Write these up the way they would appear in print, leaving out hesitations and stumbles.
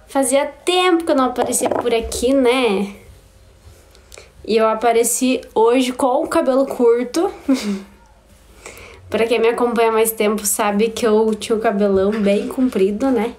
Fazia tempo que eu não aparecia por aqui, né? E eu apareci hoje com o cabelo curto. Pra quem me acompanha há mais tempo sabe que eu tinha o cabelão bem comprido, né?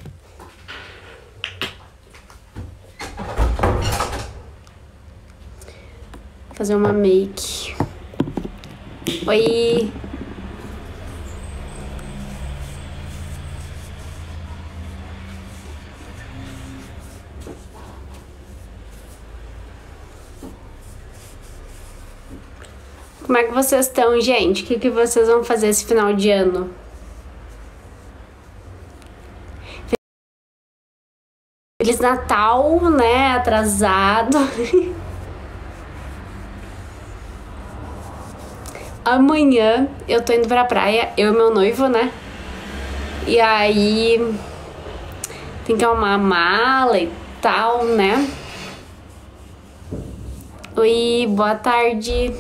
Vou fazer uma make. Oi! Como é que vocês estão, gente? O que vocês vão fazer esse final de ano? Feliz Natal, né? Atrasado. Amanhã eu tô indo pra praia, eu e meu noivo, né? E aí tem que arrumar a mala e tal, né? Oi, boa tarde.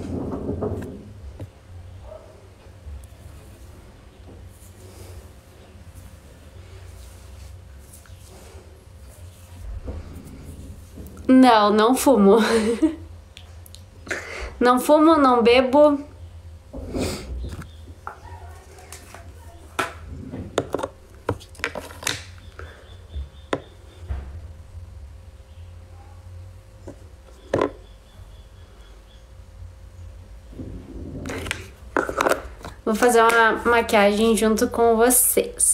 Não, não fumo. Não fumo, não bebo. Vou fazer uma maquiagem junto com vocês.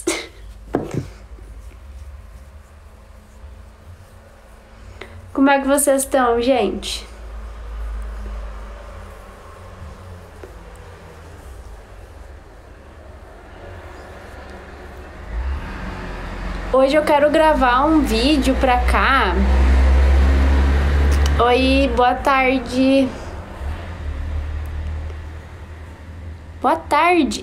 Como é que vocês estão, gente? Hoje eu quero gravar um vídeo pra cá. Oi, boa tarde. Boa tarde.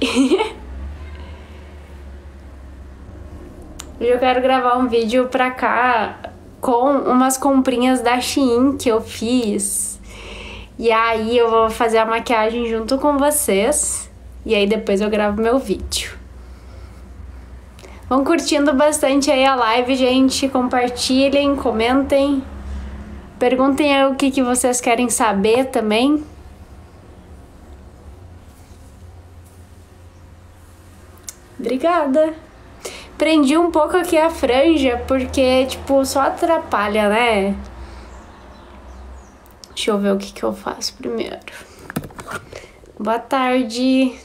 Hoje eu quero gravar um vídeo pra cá com umas comprinhas da Shein que eu fiz. E aí eu vou fazer a maquiagem junto com vocês. E aí depois eu gravo meu vídeo. Vão curtindo bastante aí a live, gente. Compartilhem, comentem. Perguntem aí o que vocês querem saber também. Obrigada. Prendi um pouco aqui a franja, porque, tipo, só atrapalha, né? Deixa eu ver o que eu faço primeiro. Boa tarde.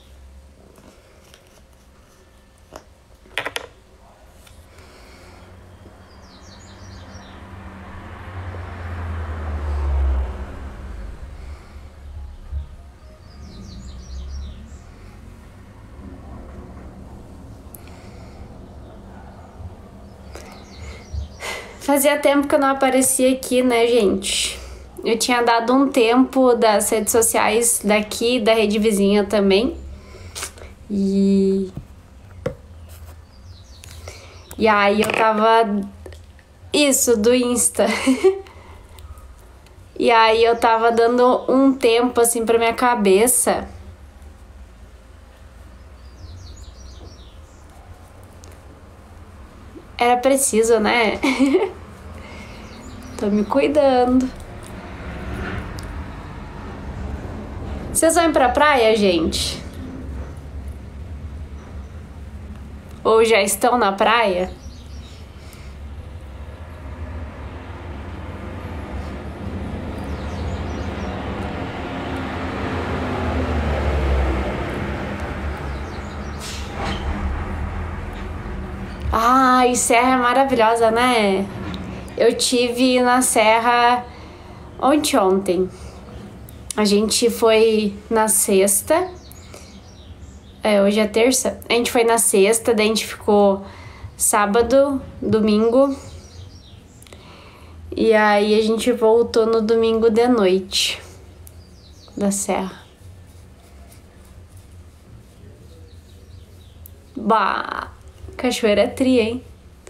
Fazia tempo que eu não aparecia aqui, né, gente? Eu tinha dado um tempo das redes sociais daqui, da rede vizinha também. E aí eu tava... Isso, do Insta. E aí eu tava dando um tempo, assim, pra minha cabeça. Era preciso, né? Tô me cuidando. Vocês vão pra praia, gente? Ou já estão na praia? Ai, Serra é maravilhosa, né? Eu tive na Serra ontem. A gente foi na sexta. Hoje é terça. A gente foi na sexta, daí a gente ficou sábado, domingo. E aí a gente voltou no domingo de noite da Serra. Bah, cachoeira é tri, hein?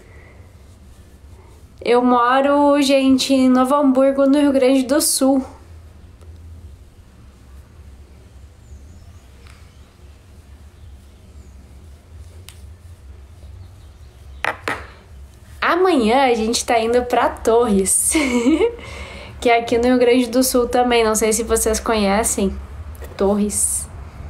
Eu moro, gente, em Novo Hamburgo, no Rio Grande do Sul. Amanhã a gente tá indo pra Torres, que é aqui no Rio Grande do Sul também. Não sei se vocês conhecem Torres.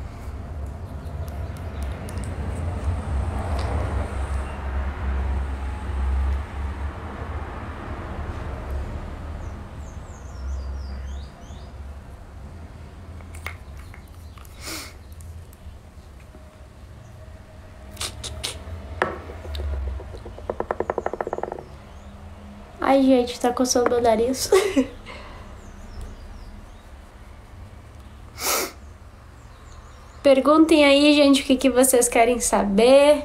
Ai, gente, tá coçando meu nariz. Perguntem aí, gente, o que vocês querem saber.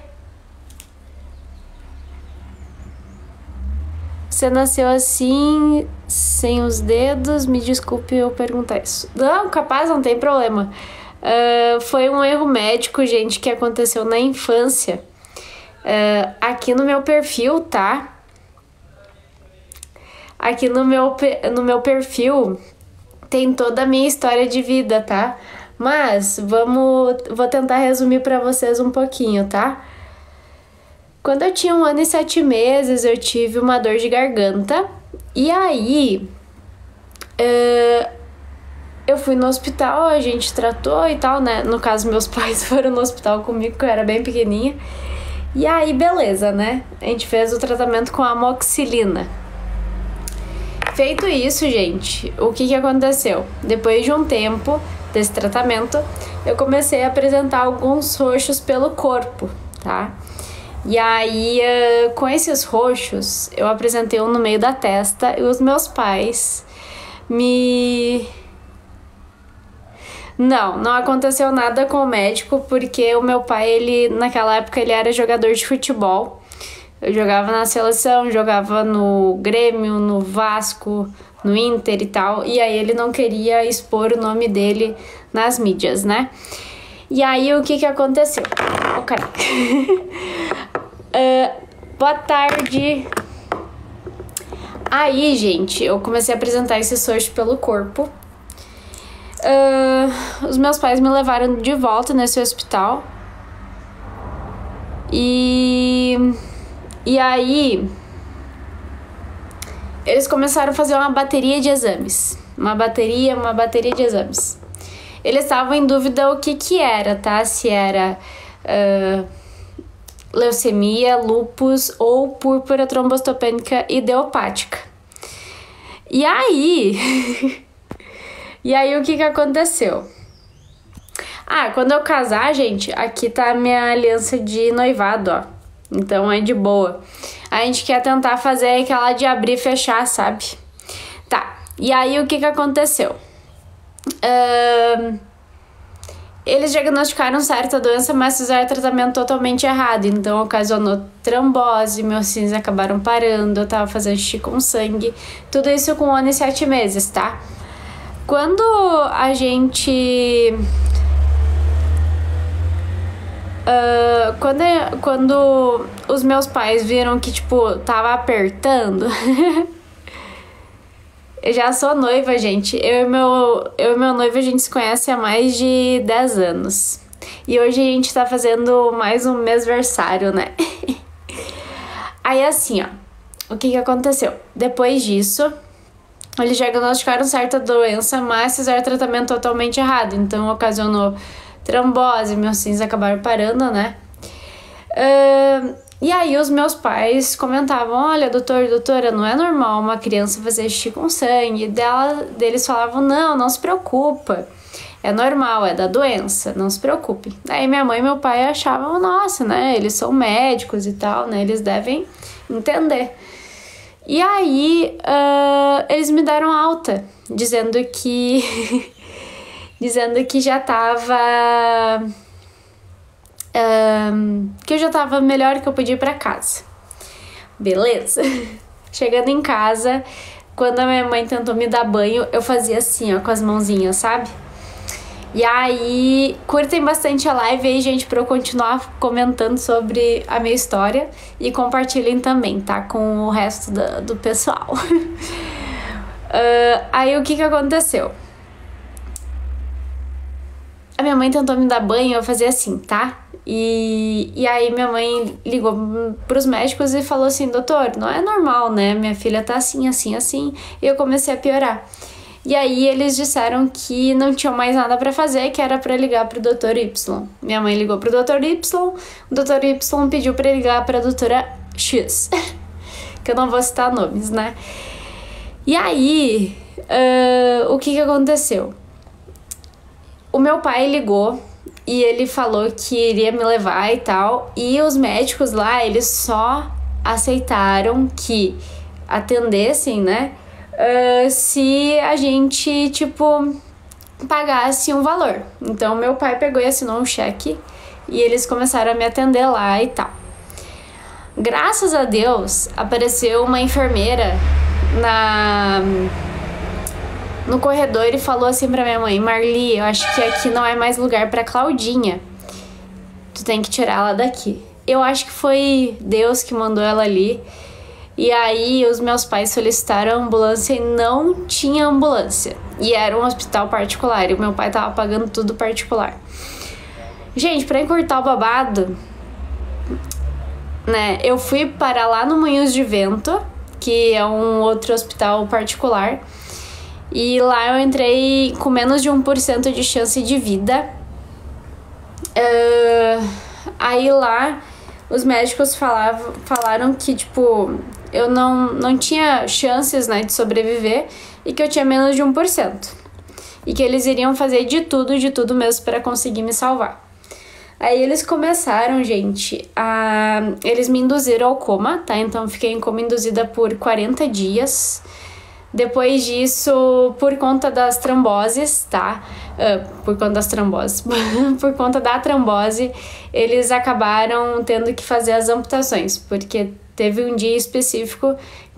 Você nasceu assim, sem os dedos? Me desculpe eu perguntar isso. Não, capaz, não tem problema. Foi um erro médico, gente, que aconteceu na infância. Aqui no meu perfil, tá? Aqui no meu perfil tem toda a minha história de vida, tá? Mas vou tentar resumir pra vocês um pouquinho, tá? Quando eu tinha 1 ano e 7 meses, eu tive uma dor de garganta. E aí, eu fui no hospital, a gente tratou e tal, né? No caso, meus pais foram no hospital comigo, que eu era bem pequenininha. E aí, beleza, né? A gente fez o tratamento com amoxicilina. Feito isso, gente, o que aconteceu? Depois de um tempo desse tratamento, eu comecei a apresentar alguns roxos pelo corpo, tá? E aí, com esses roxos, eu apresentei um no meio da testa e os meus pais Não aconteceu nada com o médico, porque o meu pai, naquela época, ele era jogador de futebol. Eu jogava na seleção, jogava no Grêmio, no Vasco, no Inter e tal. E aí ele não queria expor o nome dele nas mídias, né? E aí o que aconteceu? Oh, caraca. Boa tarde. Aí, gente, eu comecei a apresentar esse sorte pelo corpo. Os meus pais me levaram de volta nesse hospital. E aí, eles começaram a fazer uma bateria de exames. Uma bateria de exames. Eles estavam em dúvida o que era, tá? Se era leucemia, lúpus ou púrpura trombocitopênica idiopática. E aí... E aí, o que aconteceu? Quando eu casar, gente, aqui tá a minha aliança de noivado, ó. Então é de boa. A gente quer tentar fazer aquela de abrir e fechar, sabe? Tá, e aí o que aconteceu? Eles diagnosticaram certa doença, mas fizeram tratamento totalmente errado. Então ocasionou trombose, meus rins acabaram parando, eu tava fazendo xixi com sangue. Tudo isso com 1 ano e 7 meses, tá? Quando a gente... Quando os meus pais viram que, tipo, tava apertando... Eu já sou noiva, gente. Eu e meu noivo, a gente se conhece há mais de 10 anos. E hoje a gente tá fazendo mais um mêsversário, né? Aí, assim, ó. O que aconteceu? Depois disso, eles diagnosticaram certa doença, mas fizeram tratamento totalmente errado. Então, ocasionou trombose, meus rins acabaram parando, né? E aí os meus pais comentavam, olha, doutora, não é normal uma criança fazer xixi com sangue. Deles falavam, não se preocupa, é normal, é da doença, não se preocupe. Daí minha mãe e meu pai achavam, nossa, né, eles são médicos e tal, né, eles devem entender. E aí eles me deram alta, dizendo que já tava... que eu já tava melhor, que eu podia ir pra casa. Beleza? Chegando em casa, quando a minha mãe tentou me dar banho, eu fazia assim, ó, com as mãozinhas, sabe? E aí, curtem bastante a live aí, gente, pra eu continuar comentando sobre a minha história. E compartilhem também, tá? Com o resto do pessoal. Aí, o que aconteceu? A minha mãe tentou me dar banho, eu fazia assim, tá? E aí minha mãe ligou pros médicos e falou assim: doutor, não é normal, né? Minha filha tá assim, assim, assim. E eu comecei a piorar. E aí eles disseram que não tinham mais nada pra fazer, que era pra ligar pro Dr. Y. Minha mãe ligou pro Dr. Y, o Dr. Y pediu pra ligar pra doutora X. Que eu não vou citar nomes, né? E aí, o que aconteceu? O meu pai ligou e ele falou que iria me levar e tal. E os médicos lá, eles só aceitaram que atendessem, né? Se a gente, tipo, pagasse um valor. Então, meu pai pegou e assinou um cheque e eles começaram a me atender lá e tal. Graças a Deus, apareceu uma enfermeira no corredor e falou assim pra minha mãe: Marli, eu acho que aqui não é mais lugar pra Claudinha. Tu tem que tirar ela daqui. Eu acho que foi Deus que mandou ela ali. E aí os meus pais solicitaram ambulância e não tinha ambulância. E era um hospital particular e o meu pai tava pagando tudo particular. Gente, pra encurtar o babado, né, eu fui para lá no Moinhos de Vento, que é um outro hospital particular. E lá eu entrei com menos de 1% de chance de vida. Aí lá os médicos falaram que, tipo, eu não tinha chances, né, de sobreviver e que eu tinha menos de 1%. E que eles iriam fazer de tudo mesmo para conseguir me salvar. Aí eles começaram, gente, eles me induziram ao coma, tá? Então eu fiquei em coma induzida por 40 dias. Depois disso, por conta das tromboses, tá? Por conta das tromboses. Por conta da trombose, eles acabaram tendo que fazer as amputações, porque teve um dia específico